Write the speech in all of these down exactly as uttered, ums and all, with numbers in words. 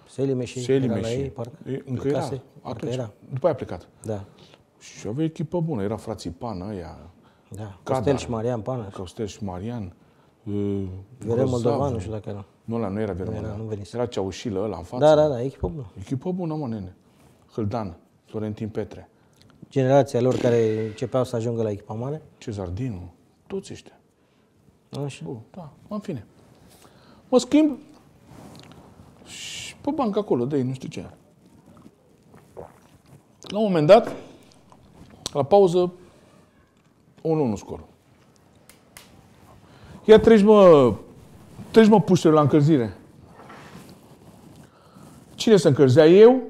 Selime și Selime era la și... ei, parcă? E, încă era, Plecase? atunci, era. după aia a plecat. Da. Și avea echipă bună, era frații Pană, ăia, Da. Costel și Marian Pană. Costel și Marian. Viorel Moldovan, nu știu dacă era. Nu, ăla nu era Viorel era, Moldovan. nu venise. Era Ceaușilă ăla în față. Da, da, da, echipă bună. Echipă bună, mă, nene. Hâldan, Florentin Petre. Generația lor care începeau să ajungă la echipa mare. Cezar Dinu, toți ăștia. Așa. Bun, da, în fine. Mă schimb și pe bancă acolo, dă nu știu ce. La un moment dat, la pauză, unu unu scor. Ia treci, mă, treci, mă, puștele la încălzire. Cine se încălzea? Eu?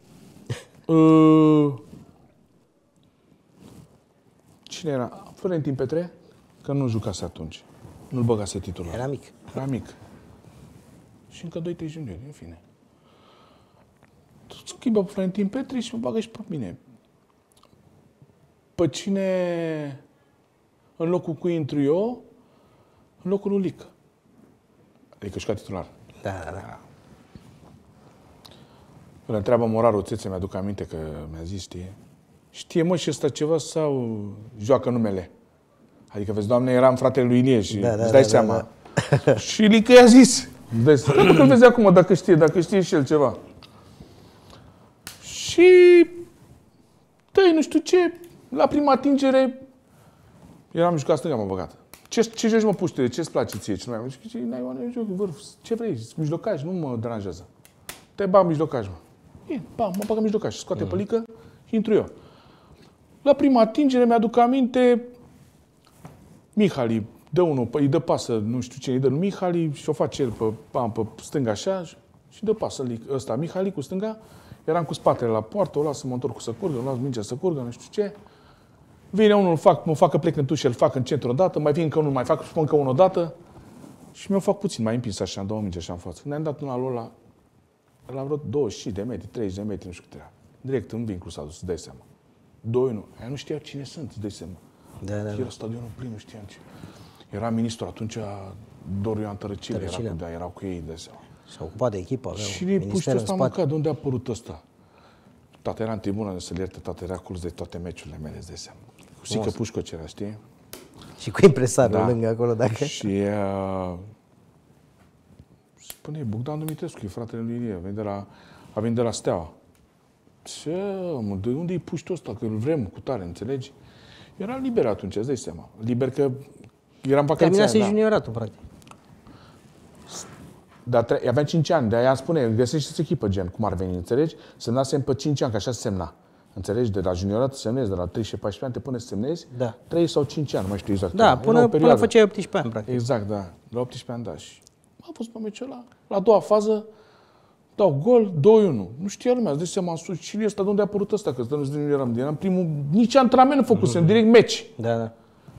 Uh, cine era? Florentin Petre? Că nu jucase atunci. Nu-l băgase titular. Era mic. Era mic. Și încă doi trei juniori, în fine. Schimbă pe Florentin Petre și mă bagă și pe mine. Pe cine, în locul cui intru eu, în locul lui Lică. Adică și ca titular. Da, da, da. Îl întreabă Moraru Țețe, mi-aduc aminte că mi-a zis, știe, știe mă și ăsta ceva sau joacă numele? Adică, vezi, Doamne, eram fratele lui Ilie și da, da, îți dai da, seama. Da, da. Și Lică i-a zis. Cred că îl vezi acum dacă știe, dacă știe și el ceva. Și, dă-i, nu știu ce, la prima atingere, eram jucat stânga, m-am băgat. Ce, ce joci, mă, puștele? Ce-ți place ție? Ce nu mai zic, n-ai oameni, joc vârf. Ce vrei? Mijlocaj, nu mă deranjează. Te bag mijlocaj, mă. E, bam, mă bagă mijlocaj. Scoate mm. pe Lică și intru eu. La prima atingere, mi-aduc aminte, Mihali dă unul, îi dă pasă, nu știu cine, îi dă lui Mihali și o face el pe, bam, pe stânga așa și dă pasă ăsta, Mihali cu stânga. Eram cu spatele la poartă, o las să mă întorc cu să curgă, o las mingea să curgă, nu știu ce. Vine unul, fac, mă fac că plec în tușă, îl fac în centru odată, mai vin încă unul, mai fac, spun că unul odată și mi-o fac puțin, mai împins așa, două mingi așa în față. Ne-am dat una lor la, la vreo douăzeci de metri, treizeci de metri, nu știu cât era. Direct în vincul s-a dus, îți dai seama. doi unu. Aia nu știau cine sunt, îți dai seama. Da, da, da. Era stadionul plin, nu știam ce. Era ministru atunci, Doru Ioan Tărăcile, era cu, da, erau cu ei, de seama. S-a ocupat de echipă, aveau și puștiu ăsta mâncat, de unde a apărut ăsta? Tata era în tribună, să-l ierte, tata era acolo de toate meciurile mele, îți dai seama. Cu Sică Pușcoci era, știi? Și cu impresarul da. lângă acolo, dacă... Și uh, spune, Bogdan Dumitrescu, e fratele lui Ilie, a venit de la, a venit de la Steaua. Ce, mă, de unde e puștiu ăsta? Că îl vrem cu tare, înțelegi? Era liber atunci, îți dai seama. Liber că eram vacanța. Terminase da. junioratul, practic. Dar aveam cinci ani, de aia spune, găsește-ți echipă, gen, cum ar veni, înțelegi? Semnasem pe cinci ani, că așa se semna. Înțelegi? De la juniorat semnezi, de la treisprezece paisprezece ani te pune să semnezi, da. trei sau cinci ani, nu mai știu exact. Da, până, până făceai optsprezece ani, practic. Exact, da. La optsprezece ani, da. Și am fost pe meciul ăla. La a doua fază, dau gol, doi unu. Nu știa lumea, îți dai seama, sus, cine ăsta, de unde a apărut ăsta? Că nu eram, eram primul, nici antrenament nu făcusem, direct meci. Da, da.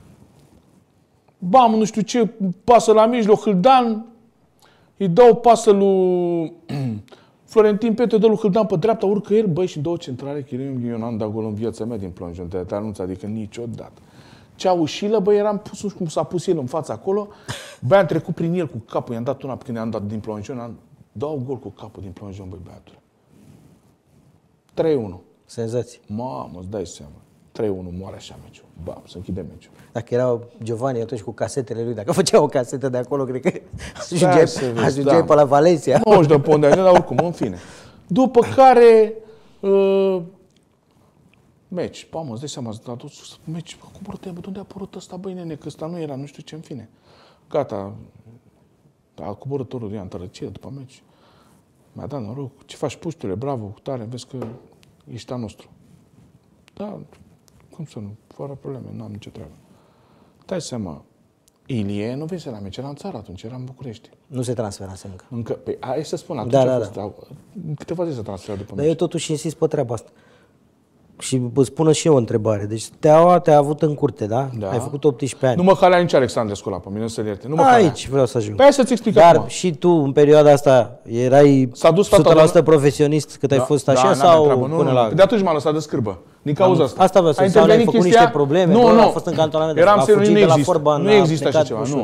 Bam, nu știu ce, pasă la mijloc, Hâldan, îi dau pasă lui Florentin Petre, dă lui Hâldan pe dreapta, urcă el, băi, și două centrale, că eu n-am dat gol în viața mea din plonjon, te anunț, adică niciodată. Ceaușilă, băi, eram pus, cum s-a pus el în fața acolo, băi, am trecut prin el cu capul, i-am dat una când i-am dat din plonjon, am dau gol cu capul din plonjon, băi, băiatul. trei unu. Senzație. Mamă, îți dai seama. trei unu, moare așa meciul. Bam, se închide meciul. Dacă era Giovanni atunci cu casetele lui, dacă făcea o casetă de acolo, cred că ajungeai, ajungeai da. pe la Valencia. Nu știu de pe unde, dar oricum, în fine. După care, uh, meci. Bam, îți dai seama, a dus meci. Cum de unde a apărut ăsta, băi, nene, că ăsta nu era, nu știu ce, în fine. Gata. A coborât torul Ioan Tărăcile după meci. Mi-a dat noroc. Ce faci, puștule? Bravo, cu tare, vezi că ești a nostru. Da, cum să nu? Fără probleme, nu am nicio treabă. Dai seama, Ilie nu venise la meci, era în țară atunci, era în București. Nu se transferase încă. Încă, pe, hai să spun, atunci da, a da, fost, da. câteva zile s-a transferat după Dar meci. eu totuși insist pe treaba asta. Și îți pună și eu o întrebare. Deci Steaua te-a avut în curte, da? Da. Ai făcut optsprezece ani. Nu mă halea nici Alexandrescu la pe mine, să-l ierte. Nu mă Aici halea. vreau să ajung. Păi hai să-ți explic Dar acum. și tu, în perioada asta, erai dus o sută la sută profesionist cât ai da, fost da, așa sau nu, până nu, la... De atunci m-am lăsat de scârbă. Din cauza asta. Asta vreau să zic. Sau ai făcut niște probleme? Nu, bă, nu. A fost în cantonament. Eram a serios, fugit nu de la există. Forban, Nu a există așa plecat ceva. ușor. Nu, nu.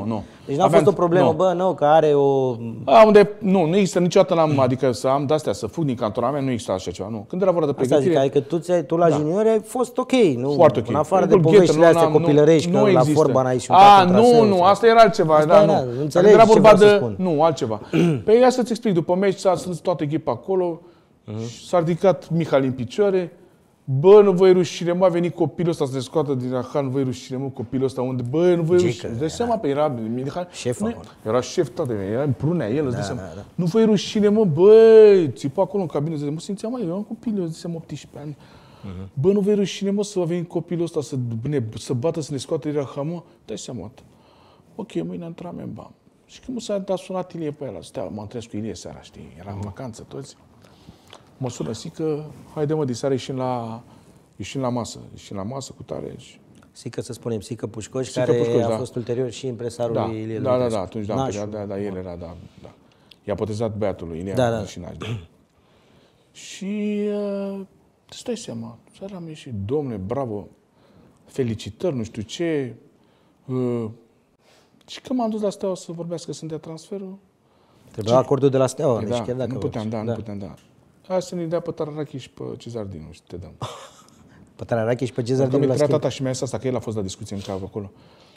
Deci n-a fost o problemă, no. bă, nu, că are o... A, unde, nu, nu există niciodată, n-am, adică să am de-astea, să fug din cantonament, nu există așa ceva, nu. Când era vorba de pregătire... Asta zic, adică tu, ți-ai, tu la da. juniori ai fost ok, nu? Foarte ok. În afară de poveștile astea copilărești, că la Forban ai și un A, nu, nu, asta era altceva, asta da, era, nu. Înțelegi era vorba de... Nu, altceva. Pe ea să-ți explic, după meci s-a strâns toată echipa acolo, uh-huh. s-a ridicat Mihal în picioare. Bă, nu vă-i rușine, mă, a venit copilul ăsta să ne scoată din Rahan, nu vă-i rușine, mă, copilul ăsta unde, bă, nu vă-i rușine. Îți dai seama, pe era Mihal, șef nu, era șef toate, era în prunea el, îți dai da, seama. da, da. Nu vă-i rușine, mă, bă, țipa acolo în cabină, zice, mă, simțeam, mă, eu am copilul, îți dai optsprezece ani. Uh-huh. Bă, nu vă-i rușine, mă, să a venit copilul ăsta să, ne, să bată, să ne scoată din Rahan, mă, dai seama. Ok, mâine antrenament, bam. Și când s-a dat sunat Ilie pe ăla, stea, mă întâlnesc cu Ilie seara, știi, era în vacanță toți. Mă sună, zic că, haide mă, diseară ieșim la, ieșim la masă, ieșim la masă cu tare. Și... Sică să spunem, Sică Pușcoș, Sică care Pușcoș, a da. fost ulterior și impresarul da, lui Ilie. Da, da, da, atunci, da, da, da, da, el era, da, da. I-a potezat băiatul lui Ilie, da, da. și naș, da. Și, uh, îți dai seama, seara am ieșit, domne, bravo, felicitări, nu știu ce. Uh, și când m-am dus la Steaua să vorbească să-mi dea transferul, trebuia acordul de la Steaua, deci da, chiar dacă nu puteam, da, da, nu puteam, da. Hai să ne dea pe Tararache și pe Cezar Dinu și te dăm. Pe Tararache și pe Cezar Dinu la schimb. Mi-a tata și mi-a zis asta, că el a fost la discuție în cap acolo.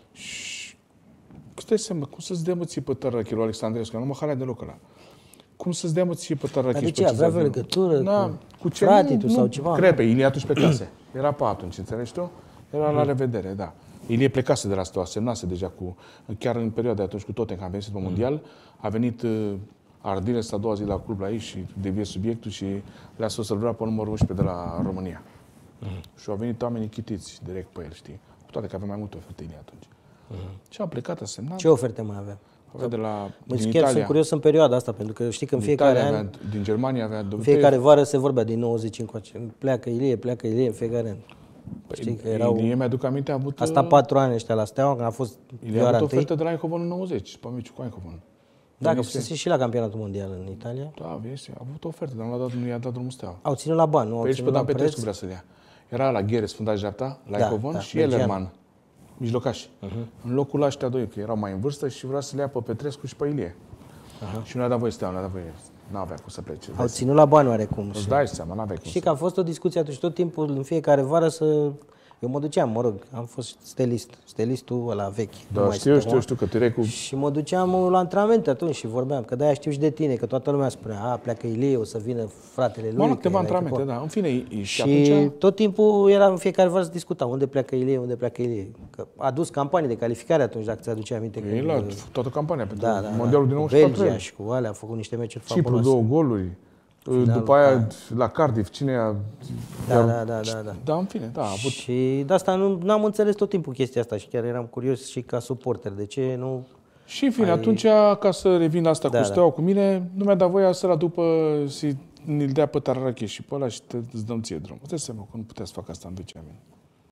Și stai seama, cum să-ți dea mă ție pe Tararache lui Alexandrescu, nu mă halea deloc ăla. Cum să-ți dea mă ție pe Tararache și pe Cezar Dinu? Avea legătură Na, cu, cu ce? fratitul nu, sau nu, ceva? Crepe, Ilie atunci plecase. Era pe atunci, înțelegi tu? Era la revedere, da. Ilie plecase de la Steaua, semnase deja cu, chiar în perioada atunci cu Tottenham, am venit pe mondial, a venit uh, Ardiles a doua zi la club la ei și devie subiectul și le-a spus să-l vrea pe numărul unsprezece de la România. Uh-huh. Și au venit oamenii chitiți direct pe el, știi? Cu toate că avea mai multe oferte Ilie atunci. Uh-huh. Și a plecat, a semnat. Ce oferte mai avea? Avea de la, din din chiar Italia. sunt curios în perioada asta, pentru că știi că în din fiecare Italia an, avea, din Germania avea... în fiecare vară se vorbea din nouăzeci încoace. Pleacă Ilie, pleacă Ilie în fiecare an. Păi, știi că erau... Ilie mi-aduc aminte, a avut... A stat patru ani ăștia la Steaua, când a fost Ilie a avut ofertă de la Eindhoven în nouăzeci, pe meciul cu Eindhoven. Da, că fusese și la campionatul mondial în Italia. Da, vezi, a avut o ofertă, dar nu, dat, nu i-a dat drumul Steaua. Au ținut la bani, nu au Păi ținut și pe la Dan Petrescu preț. vrea să dea. Era la Gheres, fundaș dreapta, la Da, Eindhoven da, și belgian. Ellerman, mijlocași. Uh-huh. În locul la ăștia doi, că erau mai în vârstă și vrea să le ia pe Petrescu și pe Ilie. Uh-huh. Și nu a dat voie să Steaua, nu a dat voie. N-avea cum să plece. Au ținut la bani oarecum. Îți dai seama, n-aveai cum. Știi că a fost o discuție atunci tot timpul, în fiecare vară să... Eu mă duceam, mă rog, am fost stelist, stelistul ăla vechi. Da, știu, știu, știu, că tu erai cu... Și mă duceam la antrenamente atunci și vorbeam, că de-aia știu și de tine, că toată lumea spunea, a, pleacă Ilie, o să vină fratele lui. Mă luat câteva antrenamente, da, în fine, și, și atunci... tot timpul era în fiecare vară să discuta, unde pleacă Ilie, unde pleacă Ilie. Că a dus campanii de calificare atunci, dacă ți-aduce aminte. Ei la toată campania pentru da, da, mondialul da, din nouăzeci și patru. Belgia și cu alea, a făcut niște meciuri Cipru, fabuloase. două goluri. Finalul, după aia, da. La Cardiff, cine a... Da, da, da, da, da. Da, în fine, da, a avut... Și de asta nu am înțeles tot timpul chestia asta și chiar eram curios și ca suporter. De ce nu... Și în fine, ai... atunci, ca să revin la asta da, cu Steaua, da. Cu mine, nu mi-a dat voia să-l după să-l dea pe Tararache și pe ăla și te, îți dăm ție drum. Îți dai seama că nu putea să fac asta în vecea mea.